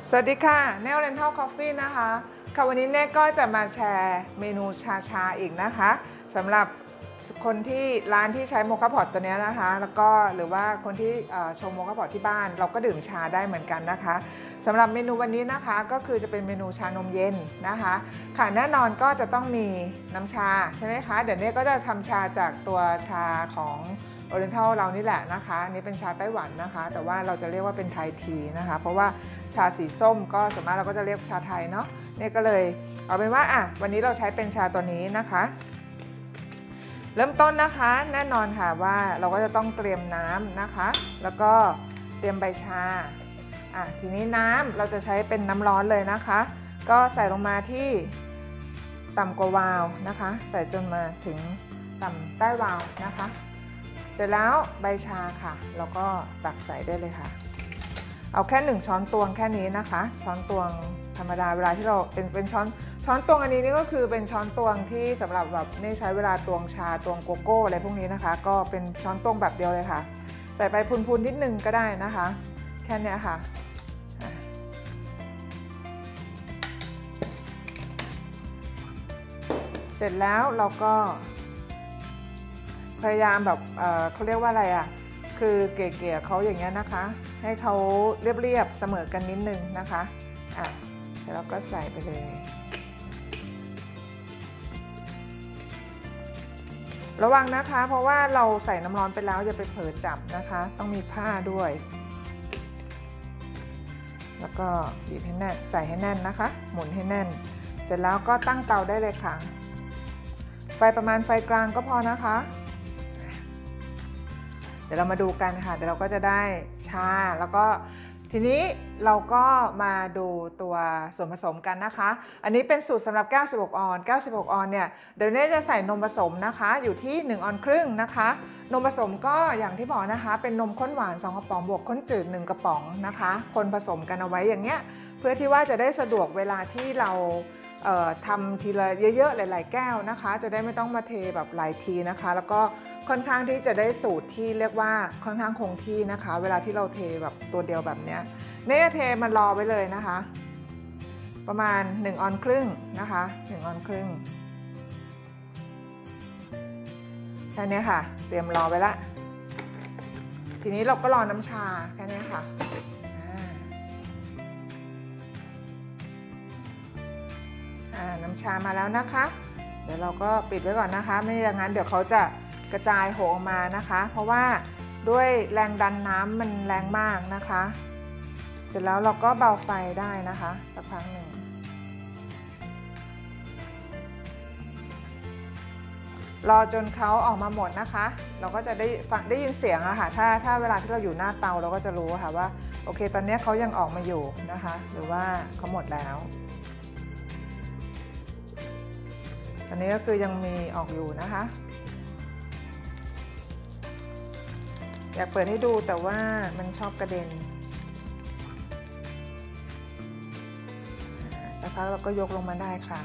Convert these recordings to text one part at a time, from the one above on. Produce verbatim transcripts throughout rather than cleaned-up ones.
สวัสดีค่ะเนลเรนทัลคอฟฟี่นะคะค่ะวันนี้เนก็จะมาแชร์เมนูชาชาอีกนะคะสำหรับคนที่ร้านที่ใช้โมคาพอตตัวนี้นะคะแล้วก็หรือว่าคนที่ชงโมคาพอตที่บ้านเราก็ดื่มชาได้เหมือนกันนะคะสำหรับเมนูวันนี้นะคะก็คือจะเป็นเมนูชานมเย็นนะคะค่ะแน่นอนก็จะต้องมีน้ำชาใช่ไหมคะเดี๋ยวเนก็จะทำชาจากตัวชาของโอเรนทัลเรานี่แหละนะคะนี่เป็นชาไต้หวันนะคะแต่ว่าเราจะเรียกว่าเป็นไทยทีนะคะเพราะว่าชาสีส้มก็ส่วนมากเราก็จะเรียกชาไทยเนาะนี่ก็เลยเอาเป็นว่าอ่ะวันนี้เราใช้เป็นชาตัวนี้นะคะเริ่มต้นนะคะแน่นอนค่ะว่าเราก็จะต้องเตรียมน้ำนะคะแล้วก็เตรียมใบชาอ่ะทีนี้น้ำเราจะใช้เป็นน้ำร้อนเลยนะคะก็ใส่ลงมาที่ต่ำกว่าวาล์วนะคะใส่จนมาถึงต่ำใต้วาล์วนะคะเสร็จแล้วใบชาค่ะเราก็ตักใส่ได้เลยค่ะเอาแค่หนึ่งช้อนตวงแค่นี้นะคะช้อนตวงธรรมดาเวลาที่เราเป็นเป็นช้อนช้อนตวงอันนี้นี่ก็คือเป็นช้อนตวงที่สำหรับแบบนี่ใช้เวลาตวงชาตวงโกโก้อะไรพวกนี้นะคะก็เป็นช้อนตวงแบบเดียวเลยค่ะใส่ไปพูนๆนิดนึงก็ได้นะคะแค่นี้ค่ะเสร็จแล้วเราก็พยายามแบบเอ่อเขาเรียกว่าอะไรอ่ะคือเกลี่ยๆเขาอย่างเงี้ยนะคะให้เขาเรียบๆเสมอกันนิดนึงนะคะอ่ะแล้วก็ใส่ไปเลยระวังนะคะเพราะว่าเราใส่น้ำร้อนไปแล้วอย่าไปเผลอจับนะคะต้องมีผ้าด้วยแล้วก็บีบให้แน่นใส่ให้แน่นนะคะหมุนให้แน่นเสร็จแล้วก็ตั้งเตาได้เลยค่ะไฟประมาณไฟกลางก็พอนะคะเดี๋ยวเรามาดูกันค่ะเดี๋ยวเราก็จะได้ชาแล้วก็ทีนี้เราก็มาดูตัวส่วนผสมกันนะคะอันนี้เป็นสูตรสำหรับเก้าสิบหกออนซ์เก้าสิบหกออนซ์เนี่ยเดี๋ยวเน่จะใส่นมผสมนะคะอยู่ที่หนึ่งออนซ์ครึ่งนะคะนมผสมก็อย่างที่บอกนะคะเป็นนมข้นหวานสองกระป๋องบวกข้นจืดหนึ่งกระป๋องนะคะคนผสมกันเอาไว้อย่างเงี้ยเพื่อที่ว่าจะได้สะดวกเวลาที่เราเอ่อทำทีละเยอะๆหลายๆแก้วนะคะจะได้ไม่ต้องมาเทแบบหลายทีนะคะแล้วก็ค่อนข้างที่จะได้สูตรที่เรียกว่าค่อนข้างคงที่นะคะเวลาที่เราเทแบบตัวเดียวแบบเนี้ยเน่เทมันรอไว้เลยนะคะประมาณหนึ่งออนซ์ครึ่งนะคะหนึ่งออนซ์ครึ่งแค่นี้ค่ะเตรียมรอไว้ละทีนี้เราก็รอน้ำชาแค่นี้ค่ะน้ำชามาแล้วนะคะเดี๋ยวเราก็ปิดไว้ก่อนนะคะไม่อย่างนั้นเดี๋ยวเขาจะกระจายโหออกมานะคะเพราะว่าด้วยแรงดันน้ำมันแรงมากนะคะเสร็จแล้วเราก็เบาไฟได้นะคะสักพักหนึ่งรอจนเขาออกมาหมดนะคะเราก็จะได้ฟังได้ยินเสียงอะค่ะถ้าถ้าเวลาที่เราอยู่หน้าเตาเราก็จะรู้ค่ะว่าโอเคตอนนี้เขายังออกมาอยู่นะคะหรือว่าเขาหมดแล้วอันนี้ก็คือยังมีออกอยู่นะคะอยากเปิดให้ดูแต่ว่ามันชอบกระเด็นสักพักเราก็ยกลงมาได้ค่ะ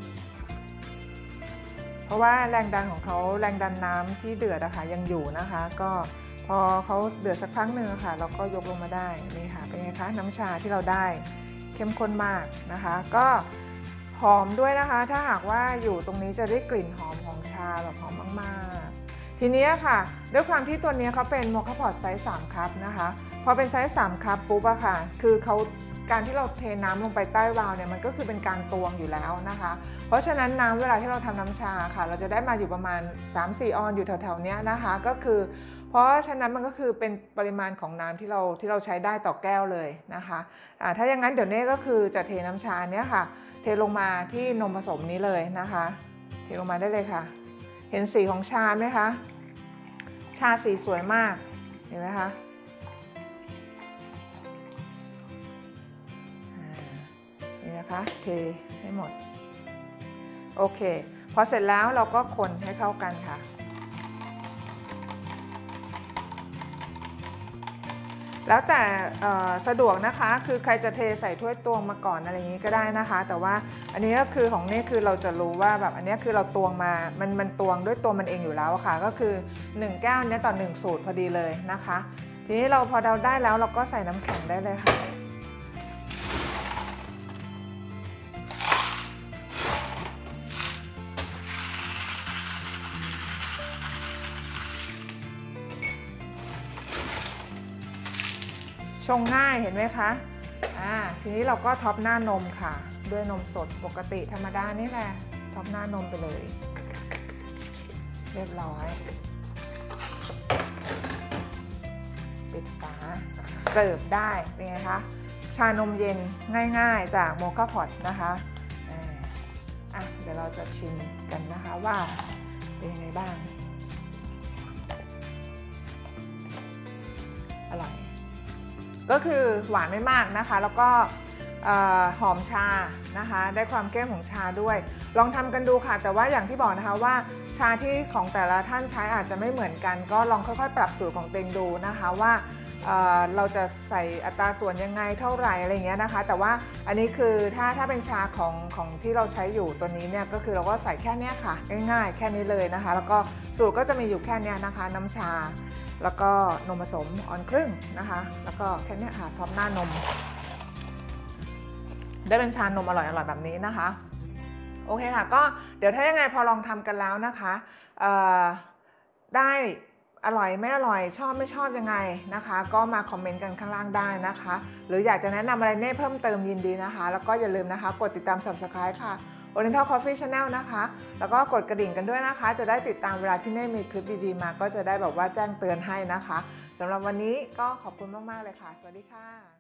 เพราะว่าแรงดันของเขาแรงดันน้ำที่เดือดอะค่ะยังอยู่นะคะก็พอเขาเดือดสักพักหนึ่งค่ะเราก็ยกลงมาได้นี่ค่ะเป็นไงคะน้ำชาที่เราได้เข้มข้นมากนะคะก็หอมด้วยนะคะถ้าหากว่าอยู่ตรงนี้จะได้กลิ่นหอมของชาแบบหอมมากๆทีนี้ค่ะด้วยความที่ตัวนี้เขาเป็นโมคาพอตไซส์สามคัพนะคะพอเป็นไซส์สามคัพปุ๊บอะค่ะคือเขาการที่เราเทน้ำลงไปใต้วาล์วเนี่ยมันก็คือเป็นการตวงอยู่แล้วนะคะเพราะฉะนั้นน้ำเวลาที่เราทำน้ำชาค่ะเราจะได้มาอยู่ประมาณ สามถึงสี่ ออนซ์อยู่แถวๆนี้นะคะก็คือเพราะฉะนั้นมันก็คือเป็นปริมาณของน้ำที่เราที่เราใช้ได้ต่อแก้วเลยนะคะะถ้าอย่างนั้นเดี๋ยวนี้ก็คือจะเทน้ำชาเนี้ยค่ะเทลงมาที่นมผสมนี้เลยนะคะเทลงมาได้เลยค่ะเห็นสีของชาไหมคะชาสีสวยมากเห็นไหมคะนี่นะคะเทให้หมดโอเคพอเสร็จแล้วเราก็คนให้เข้ากันค่ะแล้วแต่สะดวกนะคะคือใครจะเทใส่ถ้วยตวงมาก่อนอะไรอย่างนี้ก็ได้นะคะแต่ว่าอันนี้ก็คือของนี่คือเราจะรู้ว่าแบบอันนี้คือเราตวงมามันมันตวงด้วยตัวมันเองอยู่แล้วค่ะก็คือหนึ่งแก้วนี้ต่อหนึ่งสูตรพอดีเลยนะคะทีนี้เราพอเราได้แล้วเราก็ใส่น้ำแข็งได้เลยค่ะชงง่ายเห็นไหมคะอ่าทีนี้เราก็ท็อปหน้านมค่ะด้วยนมสดปกติธรรมดานี่แหละท็อปหน้านมไปเลยเรียบร้อยปิดฝาเสิร์ฟได้เป็นไงคะชานมเย็นง่ายๆจากโมคาพอตนะคะอ่ะเดี๋ยวเราจะชิมกันนะคะว่าเป็นยังไงบ้างอร่อยก็คือหวานไม่มากนะคะแล้วก็หอมชานะคะได้ความเข้มของชาด้วยลองทำกันดูค่ะแต่ว่าอย่างที่บอกนะคะว่าชาที่ของแต่ละท่านใช้อาจจะไม่เหมือนกันก็ลองค่อยๆปรับสูตรของตัวเองดูนะคะว่าเราจะใส่อัตราส่วนยังไงเท่าไหร่อะไรเงี้ยนะคะแต่ว่าอันนี้คือถ้าถ้าเป็นชาของของที่เราใช้อยู่ตัวนี้เนี่ยก็คือเราก็ใส่แค่นี้ค่ะง่ายๆแค่นี้เลยนะคะแล้วก็สูตรก็จะมีอยู่แค่นี้นะคะน้ำชาแล้วก็นมผสมออนครึ่งนะคะแล้วก็แค่นี้ค่ะท็อปหน้านมได้เป็นชานมอร่อยๆแบบนี้นะคะโอเคค่ะก็เดี๋ยวถ้ายังไงพอลองทำกันแล้วนะคะได้อร่อยไม่อร่อยชอบไม่ชอบยังไงนะคะก็มาคอมเมนต์กันข้างล่างได้นะคะหรืออยากจะแนะนำอะไรเน่เพิ่มเติมยินดีนะคะแล้วก็อย่าลืมนะคะกดติดตาม ซับสไครบ์ ค่ะ Oriental Coffee Channel นะคะแล้วก็กดกระดิ่งกันด้วยนะคะจะได้ติดตามเวลาที่เน่มีคลิปดีๆมาก็จะได้แบบว่าแจ้งเตือนให้นะคะสำหรับวันนี้ก็ขอบคุณมากๆเลยค่ะสวัสดีค่ะ